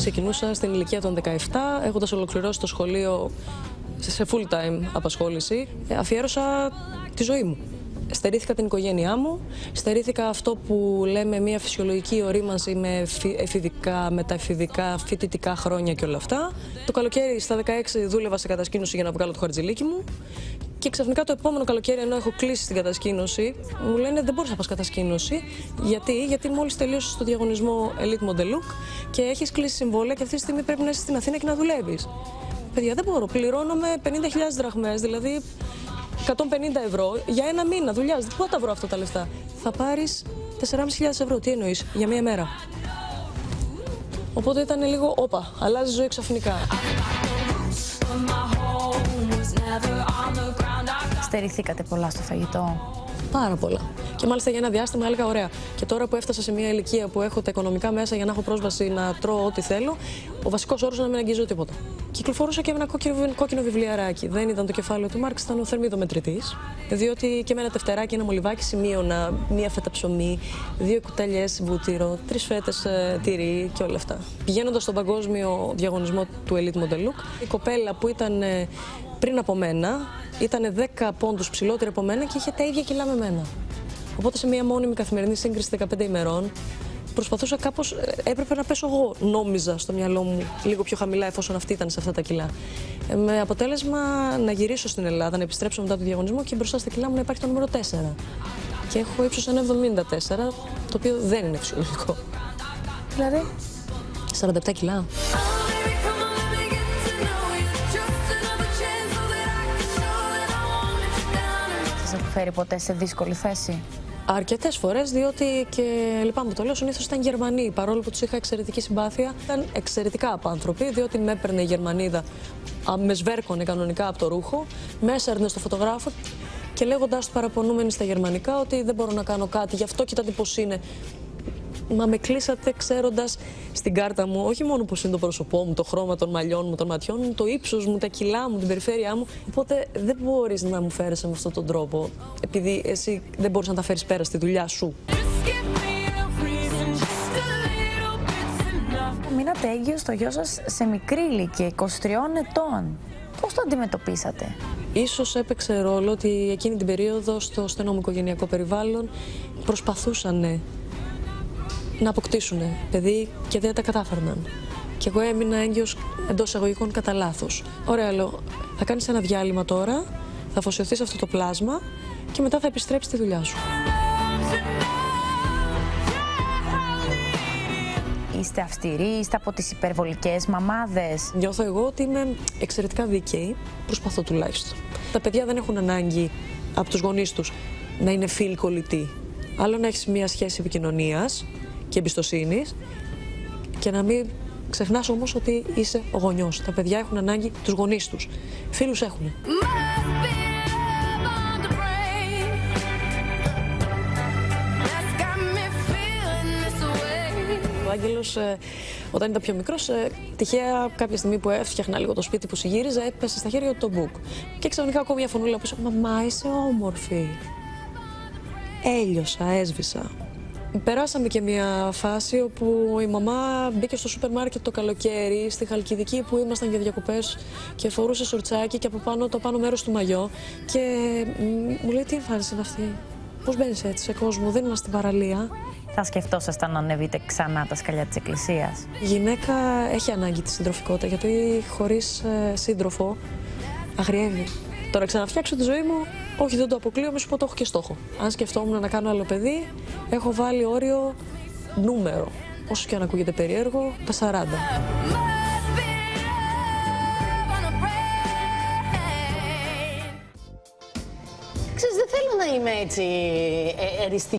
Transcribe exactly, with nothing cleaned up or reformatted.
Ξεκινούσα στην ηλικία των δεκαεπτά, έχοντας ολοκληρώσει το σχολείο σε full-time απασχόληση. Αφιέρωσα τη ζωή μου. Στερήθηκα την οικογένειά μου, στερήθηκα αυτό που λέμε μια φυσιολογική ορίμανση με εφηβικά, μεταεφηβικά, φοιτητικά χρόνια και όλα αυτά. Το καλοκαίρι στα δεκαέξι δούλευα σε κατασκήνωση για να βγάλω το χαρτζηλίκι μου. Και ξαφνικά το επόμενο καλοκαίρι, ενώ έχω κλείσει την κατασκήνωση, μου λένε δεν μπορείς να πας κατασκήνωση. Γιατί, Γιατί μόλις τελείωσες το διαγωνισμό Elite Model Look και έχεις κλείσει συμβόλαια και αυτή τη στιγμή πρέπει να είσαι στην Αθήνα και να δουλεύεις. Παιδιά, δεν μπορώ. Πληρώνομαι πενήντα χιλιάδες δραχμές, δηλαδή εκατόν πενήντα ευρώ για ένα μήνα δουλειά. Πού θα τα βρω αυτά τα λεφτά? Θα πάρεις τέσσερις χιλιάδες πεντακόσια ευρώ. Τι εννοείς, για μία μέρα? Οπότε ήταν λίγο όπα, αλλάζει η ζωή ξαφνικά. Στερηθήκατε πολλά στο φαγητό? Πάρα πολλά. Και μάλιστα για ένα διάστημα έλεγα ωραία. Και τώρα που έφτασα σε μια ηλικία που έχω τα οικονομικά μέσα για να έχω πρόσβαση να τρώω ό,τι θέλω, ο βασικός όρος είναι να μην αγγίζω τίποτα. Κυκλοφορούσα και με ένα κόκκινο, κόκκινο βιβλιαράκι. Δεν ήταν το κεφάλαιο του Μάρξ, ήταν ο θερμίδομετρητής. Διότι και με ένα τευτεράκι, ένα μολυβάκι σημείωνα μία φέτα ψωμί, δύο κουταλιές βούτυρο, τρεις φέτες ε, τυρί και όλα αυτά. Πηγαίνοντας στον παγκόσμιο διαγωνισμό του Elite Model Look, η κοπέλα που ήταν ε, πριν από μένα ήταν δέκα πόντους ψηλότερη από μένα και είχε τα ίδια κιλά με μένα. Οπότε σε μία μόνιμη καθημερινή σύγκριση δεκαπέντε ημερών προσπαθούσα κάπως, έπρεπε να πέσω εγώ, νόμιζα στο μυαλό μου, λίγο πιο χαμηλά εφόσον αυτή ήταν σε αυτά τα κιλά. Ε, με αποτέλεσμα να γυρίσω στην Ελλάδα, να επιστρέψω μετά το διαγωνισμό και μπροστά στα κιλά μου να υπάρχει το νούμερο τέσσερα. Και έχω ύψος ένα εβδομήντα τέσσερα, το οποίο δεν είναι φυσιολογικό. Δηλαδή? σαράντα επτά κιλά. Σας έχει φέρει ποτέ σε δύσκολη θέση? Αρκετές φορές, διότι και λυπάμαι που το λέω, συνήθως ήταν Γερμανοί. Παρόλο που τους είχα εξαιρετική συμπάθεια, ήταν εξαιρετικά απάνθρωποι, διότι με έπαιρνε η Γερμανίδα, με σβέρκωνε κανονικά από το ρούχο, με έσαιρνε στο φωτογράφο και λέγοντας του παραπονούμενοι στα γερμανικά ότι δεν μπορώ να κάνω κάτι, γι' αυτό κοίτα τι πώς είναι. Μα με κλείσατε ξέροντας στην κάρτα μου όχι μόνο πώς είναι το πρόσωπό μου, το χρώμα των μαλλιών μου, των ματιών μου, το ύψος μου, τα κιλά μου, την περιφέρειά μου. Οπότε δεν μπορείς να μου φέρεσαι με αυτόν τον τρόπο, επειδή εσύ δεν μπορείς να τα φέρεις πέρα στη δουλειά σου. Μείνατε έγκυος στο γιο σας σε μικρή ηλικία, είκοσι τριών ετών. Πώς το αντιμετωπίσατε? Ίσως έπαιξε ρόλο ότι εκείνη την περίοδο στο στενό μου οικογενειακό περιβάλλον προσπαθούσαν να αποκτήσουν παιδί και δεν τα κατάφερναν. Και εγώ έμεινα έγκυος εντός εισαγωγικών κατά λάθος. Ωραία, λέω, θα κάνεις ένα διάλειμμα τώρα, θα αφοσιωθείς αυτό το πλάσμα και μετά θα επιστρέψεις στη δουλειά σου. Είστε αυστηροί, είστε από τις υπερβολικές μαμάδες? Νιώθω εγώ ότι είμαι εξαιρετικά δίκαιη, προσπαθώ τουλάχιστον. Τα παιδιά δεν έχουν ανάγκη από τους γονείς τους να είναι φίλοι κολλητοί. Άλλο να έχεις μια σχέση επικοινωνίας και εμπιστοσύνης και να μην ξεχνάς όμως ότι είσαι ο γονιός. Τα παιδιά έχουν ανάγκη τους γονείς τους. Φίλους έχουν. Ο Άγγελος, ε, όταν ήταν πιο μικρός, ε, τυχαία κάποια στιγμή που έφτιαχνα λίγο το σπίτι που συγύριζα, έπεσε στα χέρια του το μπουκ. Και ξαφνικά ακούω μια φωνούλα πίσω, «Μαμά, είσαι όμορφη». Έλειωσα, έσβησα. Περάσαμε και μια φάση όπου η μαμά μπήκε στο σούπερ μάρκετ το καλοκαίρι, στη Χαλκιδική που ήμασταν για διακοπές και φορούσε σορτσάκι και από πάνω το πάνω μέρος του μαγιό και μου λέει τι εμφάνιση είναι αυτή, πώς μπαίνεις έτσι σε κόσμο, δεν είμαστε στην παραλία. Θα σκεφτόσασταν να ανεβείτε ξανά τα σκαλιά της εκκλησίας? Η γυναίκα έχει ανάγκη τη συντροφικότητα γιατί χωρίς ε, σύντροφο αγριεύει. Τώρα ξαναφτιάξω τη ζωή μου, όχι δεν το αποκλείω, μη σου πω το έχω και στόχο. Αν σκεφτόμουν να κάνω άλλο παιδί, έχω βάλει όριο νούμερο, όσο και αν ακούγεται περίεργο, τα σαράντα. Ξέρεις, δεν θέλω να είμαι έτσι ε, εριστική.